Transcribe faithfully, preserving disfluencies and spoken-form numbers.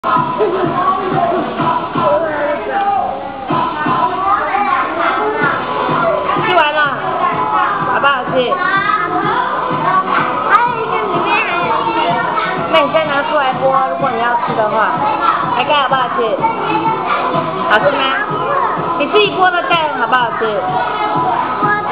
吃完了，好不好吃？ 还有一个里面还有一个。 那你再拿出来剥，如果你要吃的话，来看好不好吃？好吃吗？你自己剥的蛋好不好吃？ 我